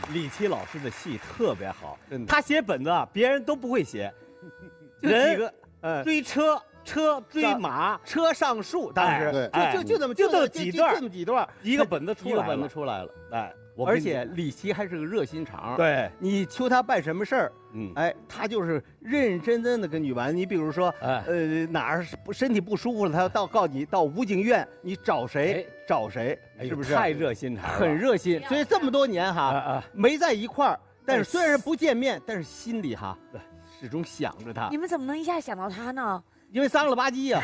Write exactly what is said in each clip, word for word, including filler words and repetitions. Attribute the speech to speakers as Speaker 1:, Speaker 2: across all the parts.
Speaker 1: 李琦老师的戏特别好，
Speaker 2: 真的
Speaker 1: 他写本子啊，别人都不会写。
Speaker 2: 就几
Speaker 1: 人
Speaker 2: 个，嗯，
Speaker 1: 追车，车追马，
Speaker 2: 车上树，当时
Speaker 3: 对
Speaker 1: 哎
Speaker 2: 就就就这么
Speaker 1: 就这么几段
Speaker 2: 这么几段，
Speaker 1: 一个本子出来了，
Speaker 2: 一个本子出来了。
Speaker 1: 哎，我跟你
Speaker 2: 而且李琦还是个热心肠，，
Speaker 1: 对，
Speaker 2: 你求他办什么事儿，
Speaker 1: 嗯，
Speaker 2: 哎，他就是认认真真的跟你玩。你比如说，
Speaker 1: 哎
Speaker 2: 呃，哪儿不身体不舒服了，他要到告你到武警院，你找谁
Speaker 1: 哎
Speaker 2: 找谁，
Speaker 1: 哎呦
Speaker 2: 是不是？
Speaker 1: 太热心肠了，
Speaker 2: 很热心，所以这么多年
Speaker 1: 啊
Speaker 2: 哈，
Speaker 1: 啊！
Speaker 2: 没在一块儿，但是
Speaker 1: 哎
Speaker 2: 虽然不见面，但是心里哈始终想着他
Speaker 4: 你，们怎么能一下想到他呢？
Speaker 2: 因为脏了吧唧呀。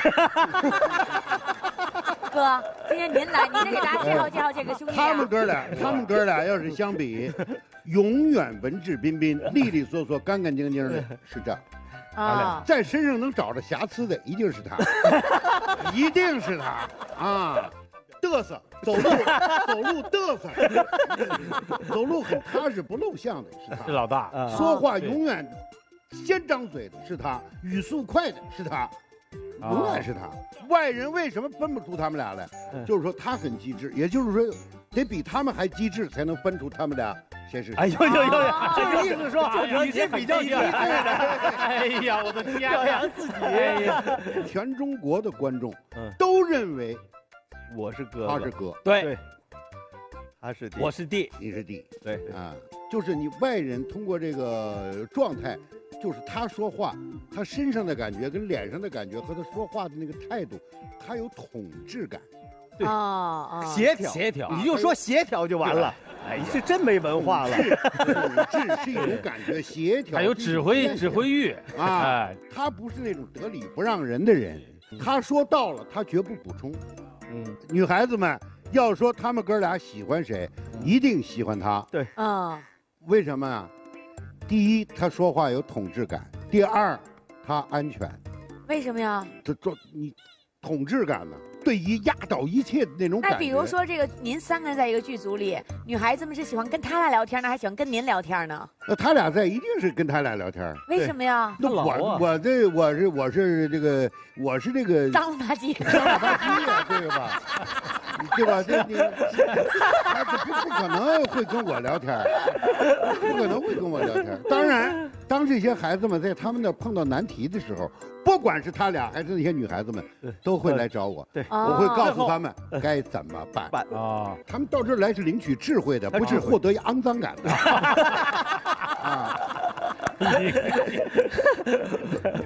Speaker 4: 哥，今天您来，您得给大家介绍介绍这个兄弟
Speaker 3: 他们
Speaker 4: 啊。
Speaker 3: 哥俩，他们哥俩要是相比，永远文质彬彬、利利索索、干干净净的是这，
Speaker 4: 啊，
Speaker 3: 在身上能找着瑕疵的一定是他，一定是他啊！嘚瑟，走路走路嘚瑟，走路很踏实不露相的是
Speaker 1: 是
Speaker 3: 他，
Speaker 1: 老大，
Speaker 2: 啊
Speaker 3: 说话永远先张嘴的是他，语速快的是他。永远是他。外人为什么分不出他们俩来？
Speaker 2: 嗯
Speaker 3: 就是说他很机智，也就是说得比他们还机智，才能分出他们俩谁是谁。
Speaker 1: 哎呦呦呦，
Speaker 4: 啊
Speaker 1: 这个
Speaker 2: 意思说
Speaker 1: 就
Speaker 2: 你是比较机智的
Speaker 1: 哎呀，我的天
Speaker 2: 表
Speaker 1: 呀！
Speaker 2: 扬自己。
Speaker 1: 哎呀，
Speaker 3: 全中国的观众
Speaker 2: 嗯
Speaker 3: 都认为
Speaker 2: 我是哥哥，
Speaker 3: 他是哥，
Speaker 1: 对
Speaker 2: 对，他是弟，
Speaker 1: 我是弟，
Speaker 3: 你是弟
Speaker 2: 对，
Speaker 3: 啊。就是你外人通过这个状态，就是他说话，他身上的感觉跟脸上的感觉和他说话的那个态度，他有统治感。
Speaker 2: 对
Speaker 4: 啊啊，
Speaker 2: 协调
Speaker 1: 协调
Speaker 2: 你就说协调就完了。哎，你是真没文化了。
Speaker 3: 统治是一种感觉，协调
Speaker 1: 还有指挥指挥欲
Speaker 3: 啊
Speaker 1: 哎，
Speaker 3: 他不是那种得理不让人的人，他说到了，他绝不补充。
Speaker 2: 嗯，
Speaker 3: 女孩子们要说他们哥俩喜欢谁，一定喜欢他。
Speaker 4: 嗯，
Speaker 3: 为什么啊？第一，他说话有统治感；第二，他安全。
Speaker 4: 为什么呀？
Speaker 3: 这这你统治感呢？对于压倒一切的那种感觉。
Speaker 4: 那比如说这个，您三个人在一个剧组里，女孩子们是喜欢跟他俩聊天呢，还喜欢跟您聊天呢？
Speaker 3: 那他俩在一定是跟他俩聊天。
Speaker 4: 为什么呀？
Speaker 3: 那我
Speaker 1: 他老啊
Speaker 3: 我这我是我是这个我是这个
Speaker 4: 脏了吧唧。
Speaker 3: 脏了吧唧呀，对吧？对吧？这你他不不可能会跟我聊天，不可能会跟我聊天。当然，当这些孩子们在他们那碰到难题的时候，不管是他俩还是那些女孩子们，都会来找我。
Speaker 2: 对，
Speaker 3: 我会告诉
Speaker 4: 哦
Speaker 3: 他们该怎么办。
Speaker 2: 办
Speaker 1: 啊，
Speaker 3: 他们到这儿来是领取智慧的，不是获得肮脏感的。啊。